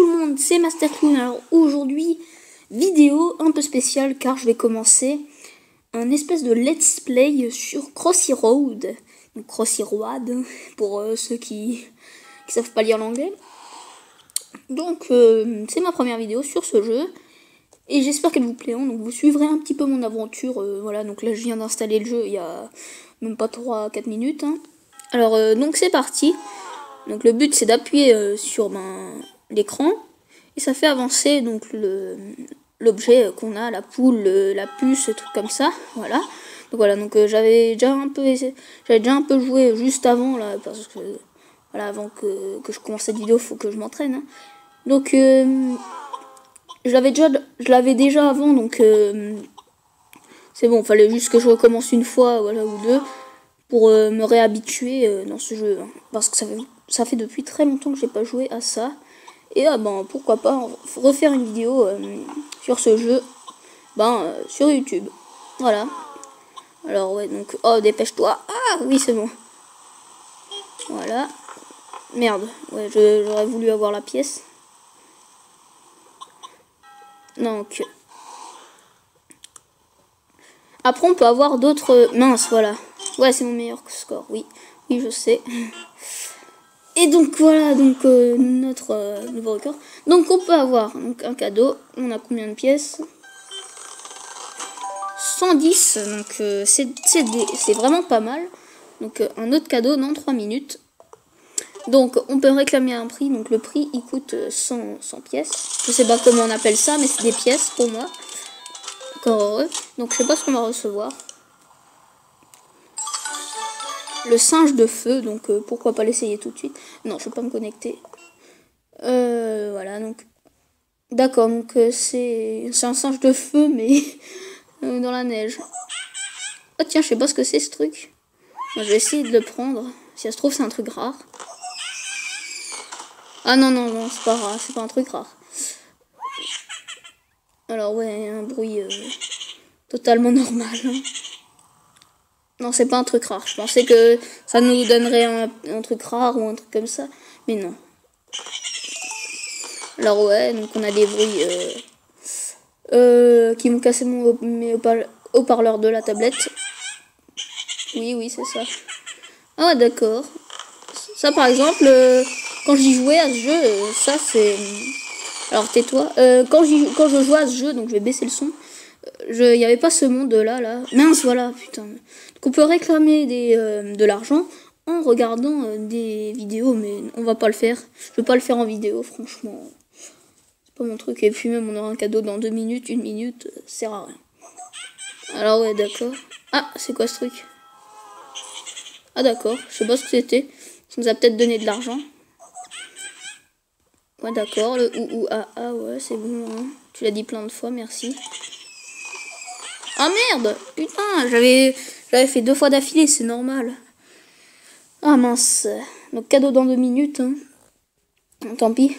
tout le monde, c'est MasterClown. Alors aujourd'hui, vidéo un peu spéciale car je vais commencer un espèce de let's play sur Crossy Road. Donc Crossy Road pour ceux qui savent pas lire l'anglais. Donc c'est ma première vidéo sur ce jeu et j'espère qu'elle vous plaira. Donc vous suivrez un petit peu mon aventure. Voilà, donc là je viens d'installer le jeu il y a même pas 3-4 minutes. Hein. Alors donc c'est parti. Donc le but c'est d'appuyer sur l'écran et ça fait avancer donc l'objet qu'on a, la poule, la puce, truc comme ça. Voilà. Donc voilà, donc j'avais déjà un peu joué juste avant là, parce que voilà, avant que je commence cette vidéo, faut que je m'entraîne. Hein. Donc je l'avais déjà avant, donc c'est bon, fallait juste que je recommence une fois, voilà, ou deux, pour me réhabituer dans ce jeu, hein, parce que ça fait depuis très longtemps que j'ai pas joué à ça. Et pourquoi pas refaire une vidéo sur ce jeu sur YouTube. Voilà. Alors ouais, donc oh, dépêche-toi. Ah oui, c'est bon. Voilà. Merde. Ouais, j'aurais voulu avoir la pièce. Donc après on peut avoir d'autres minces, voilà. Ouais, c'est mon meilleur score. Oui, je sais. Et donc voilà, donc notre nouveau record. Donc on peut avoir donc un cadeau. On a combien de pièces? 110. Donc c'est vraiment pas mal. Donc un autre cadeau dans 3 minutes. Donc on peut réclamer un prix. Donc le prix il coûte 100 pièces. Je sais pas comment on appelle ça, mais c'est des pièces pour moi. Encore heureux. Donc je sais pas ce qu'on va recevoir. Le singe de feu, donc pourquoi pas l'essayer tout de suite. Non, je vais pas me connecter. Voilà, donc d'accord, donc c'est un singe de feu, mais dans la neige. Oh tiens, je sais pas ce que c'est ce truc. Moi, je vais essayer de le prendre. Si ça se trouve, c'est un truc rare. Ah non, c'est pas rare, c'est pas un truc rare. Alors ouais, un bruit totalement normal. Hein. Non, c'est pas un truc rare. Je pensais que ça nous donnerait un truc rare ou un truc comme ça. Mais non. Alors ouais, donc on a des bruits qui m'ont cassé mes haut-parleurs de la tablette. Oui, c'est ça. Ah d'accord. Ça par exemple, quand j'y jouais à ce jeu, ça c'est... Alors tais-toi. Quand je jouais à ce jeu, donc je vais baisser le son. Il n'y avait pas ce monde là. Mince, voilà, putain. Donc on peut réclamer de l'argent en regardant des vidéos, mais on va pas le faire. Je vais pas le faire en vidéo, franchement. C'est pas mon truc. Et puis même on aura un cadeau dans 2 minutes, 1 minute, ça sert à rien. Alors ouais, d'accord. Ah, c'est quoi ce truc? Ah d'accord, je sais pas ce que c'était. Ça nous a peut-être donné de l'argent. Ouais d'accord, le ouais, c'est bon. Hein. Tu l'as dit plein de fois, merci. Ah merde, putain, j'avais fait 2 fois d'affilée, c'est normal. Ah mince. Donc cadeau dans 2 minutes. Hein. Tant pis.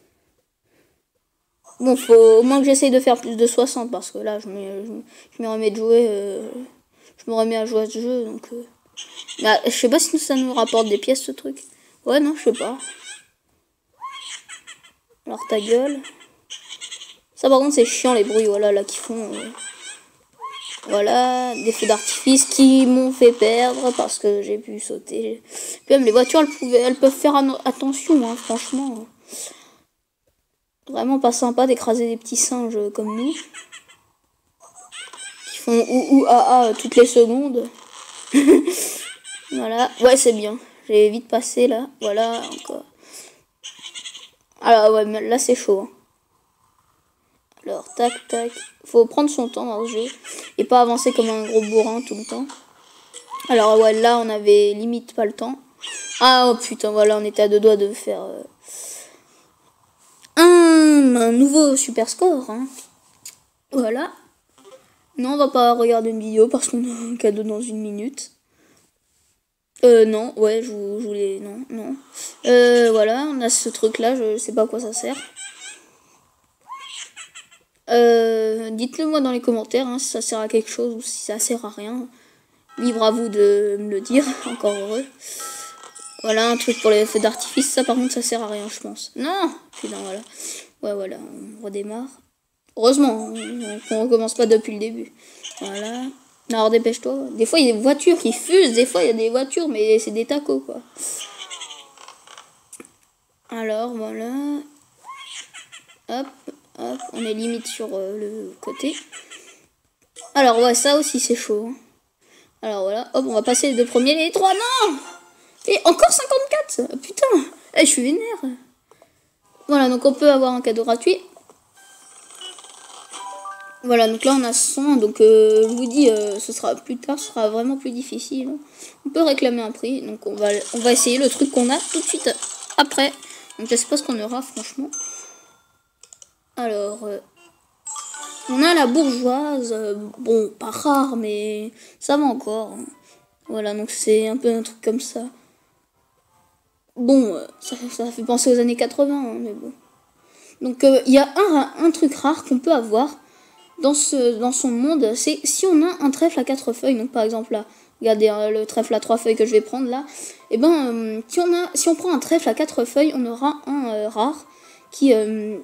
Bon, faut au moins que j'essaye de faire plus de 60 parce que là, je me remets de jouer. Je me remets à jouer à ce jeu, donc... Bah, je sais pas si ça nous rapporte des pièces, ce truc. Ouais, non, je sais pas. Alors, ta gueule. Ça, par contre, c'est chiant, les bruits, voilà, là, qui font... Voilà, des feux d'artifice qui m'ont fait perdre parce que j'ai pu sauter. Puis même les voitures, elles peuvent faire attention, hein, franchement. Vraiment pas sympa d'écraser des petits singes comme nous. Qui font toutes les secondes. Voilà, ouais, c'est bien. J'ai vite passé là. Voilà, encore. Alors, ouais, mais là c'est chaud. Hein. Alors, tac. Faut prendre son temps dans le jeu. Et pas avancer comme un gros bourrin tout le temps. Alors, ouais, là on avait limite pas le temps. Ah, oh putain, voilà, on était à 2 doigts de faire un nouveau super score. Hein. Voilà. Non, on va pas regarder une vidéo parce qu'on a un cadeau dans 1 minute. Non, ouais, je voulais... Non. Voilà, on a ce truc-là, je sais pas à quoi ça sert. Dites-le moi dans les commentaires, hein, si ça sert à quelque chose ou si ça sert à rien. Libre à vous de me le dire, encore heureux. Voilà, un truc pour les feux d'artifice. Ça, par contre, ça sert à rien, je pense. Non. Putain, voilà. Ouais, voilà, on redémarre. Heureusement, on recommence pas depuis le début. Voilà. Alors, dépêche-toi. Des fois, il y a des voitures qui fusent. Des fois, il y a des voitures, mais c'est des tacos, quoi. Alors, voilà. Hop, hop. On est limite sur le côté. Alors, ouais, ça aussi, c'est chaud. Hein. Alors, voilà. Hop, on va passer les 2 premiers. Les 3, non. Et encore 54. Putain. Je suis vénère. Voilà, donc on peut avoir un cadeau gratuit. Voilà, donc là on a 100, donc je vous dis, ce sera plus tard, ce sera vraiment plus difficile. On peut réclamer un prix, donc on va essayer le truc qu'on a tout de suite après. Donc je sais pas ce qu'on aura franchement. Alors, on a la bourgeoise, bon, pas rare, mais ça va encore. Hein. Voilà, donc c'est un peu un truc comme ça. Bon, ça fait penser aux années 80, hein, mais bon. Donc il y a un truc rare qu'on peut avoir dans son monde, c'est si on a un trèfle à 4 feuilles, donc par exemple là, regardez le trèfle à 3 feuilles que je vais prendre là, et ben si on prend un trèfle à 4 feuilles, on aura un rare qui je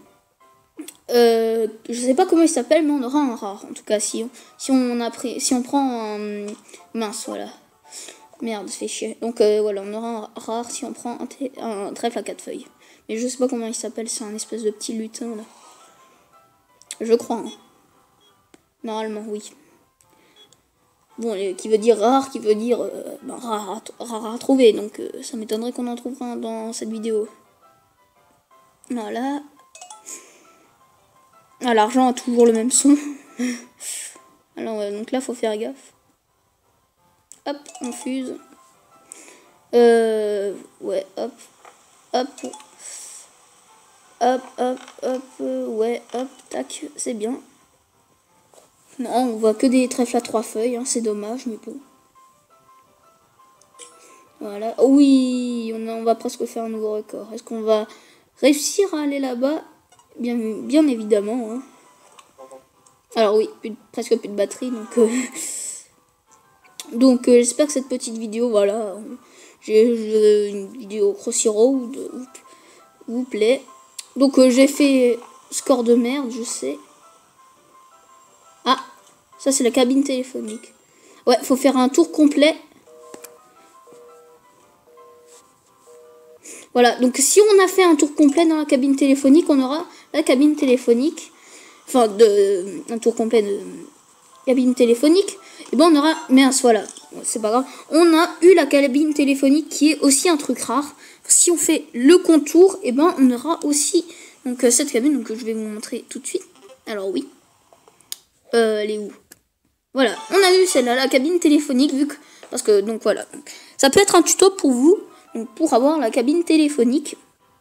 sais pas comment il s'appelle, mais on aura un rare en tout cas si on prend un mince, voilà. Merde, ça fait chier. Donc voilà, on aura un rare si on prend un trèfle à 4 feuilles. Mais je sais pas comment il s'appelle, c'est un espèce de petit lutin là. Je crois. Hein. Normalement, oui. Bon, qui veut dire rare, qui veut dire rare à trouver. Donc ça m'étonnerait qu'on en trouve un dans cette vidéo. Voilà. Ah, l'argent a toujours le même son. Alors, donc là, faut faire gaffe. Hop, on fuse. Ouais, hop. Hop. Hop, hop, hop. Ouais, hop, tac, c'est bien. Non, on voit que des trèfles à 3 feuilles, hein, c'est dommage, mais bon. Voilà. Oh oui, on va presque faire un nouveau record. Est-ce qu'on va réussir à aller là-bas? Bien évidemment. Hein. Alors oui, presque plus de batterie, donc j'espère que cette petite vidéo, voilà, j'ai une vidéo Crossy Road vous plaît. Donc j'ai fait score de merde, je sais. Ah, ça c'est la cabine téléphonique. Ouais, faut faire un tour complet. Voilà, donc si on a fait un tour complet dans la cabine téléphonique, on aura la cabine téléphonique. Enfin, un tour complet de cabine téléphonique. Et ben on aura, mais voilà, c'est pas grave. On a eu la cabine téléphonique qui est aussi un truc rare. Si on fait le contour, et ben on aura aussi donc cette cabine donc, que je vais vous montrer tout de suite. Alors oui. Elle est où? Voilà, on a eu celle-là, la cabine téléphonique, parce que, donc voilà. Ça peut être un tuto pour vous, donc pour avoir la cabine téléphonique.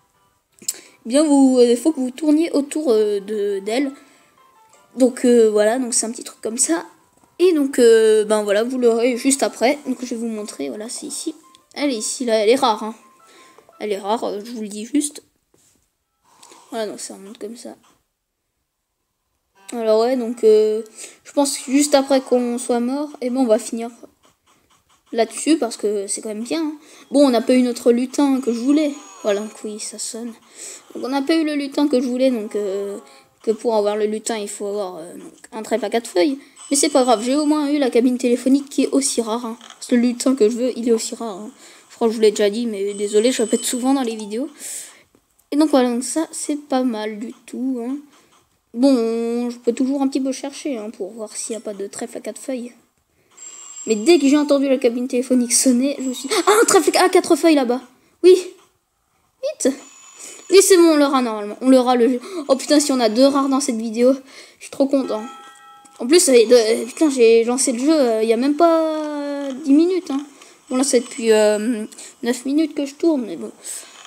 Eh bien, il faut que vous tourniez autour d'elle. Donc voilà, donc c'est un petit truc comme ça. Et donc, ben voilà, vous l'aurez juste après. Donc je vais vous montrer, voilà, c'est ici. Elle est ici, là, elle est rare. Hein. Elle est rare, je vous le dis juste. Voilà, donc ça remonte comme ça. Alors ouais, donc je pense que juste après qu'on soit mort, et ben on va finir là-dessus parce que c'est quand même bien. Hein. Bon, on n'a pas eu notre lutin que je voulais. Voilà, donc oui, ça sonne. Donc on n'a pas eu le lutin que je voulais, donc que pour avoir le lutin, il faut avoir donc, un trèfle à 4 feuilles. Mais c'est pas grave, j'ai au moins eu la cabine téléphonique qui est aussi rare. Hein. Parce que le lutin que je veux, il est aussi rare. Hein. Je crois que je vous l'ai déjà dit, mais désolé, je répète souvent dans les vidéos. Et donc voilà, donc ça, c'est pas mal du tout. Hein. Bon, je peux toujours un petit peu chercher hein, pour voir s'il n'y a pas de trèfle à 4 feuilles. Mais dès que j'ai entendu la cabine téléphonique sonner, je me suis dit... Ah, un trèfle à 4 feuilles là-bas. Oui. Vite. Oui, c'est bon, on l'aura normalement. On l'aura le jeu. Oh putain, si on a 2 rares dans cette vidéo, je suis trop content. En plus, putain, j'ai lancé le jeu il n'y a même pas 10 minutes. Hein. Bon, là, c'est depuis 9 minutes que je tourne, mais bon.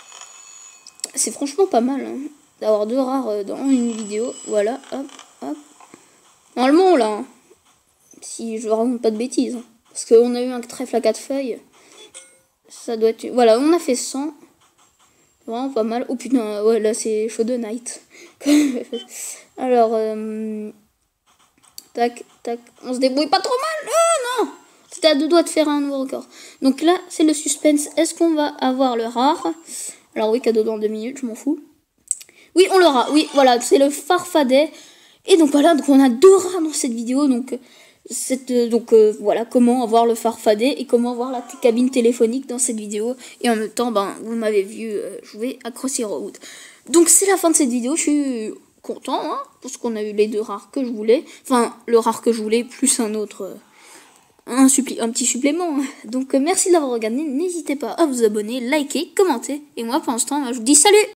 C'est franchement pas mal. Hein. D'avoir 2 rares dans une vidéo. Voilà, hop, hop. Normalement, là, hein, si je raconte pas de bêtises. Hein, parce qu'on a eu un trèfle à 4 feuilles. Ça doit être... Voilà, on a fait 100. Vraiment pas mal. Oh putain, ouais, là, c'est Show Night. Alors, tac, tac. On se débrouille pas trop mal. Oh non. T'es à deux doigts de faire un nouveau record. Donc là, c'est le suspense. Est-ce qu'on va avoir le rare? Alors oui, cadeau dans 2 minutes, je m'en fous. Oui, on l'aura. Oui, voilà, c'est le Farfadet. Et donc voilà, donc on a 2 rares dans cette vidéo. Donc, voilà comment avoir le Farfadet et comment avoir la cabine téléphonique dans cette vidéo. Et en même temps, vous m'avez vu jouer à Crossy Road. Donc c'est la fin de cette vidéo. Je suis content, hein, parce qu'on a eu les 2 rares que je voulais. Enfin, le rare que je voulais, plus un autre... un petit supplément. Donc merci de l'avoir regardé. N'hésitez pas à vous abonner, liker, commenter. Et moi, pour l'instant, je vous dis salut!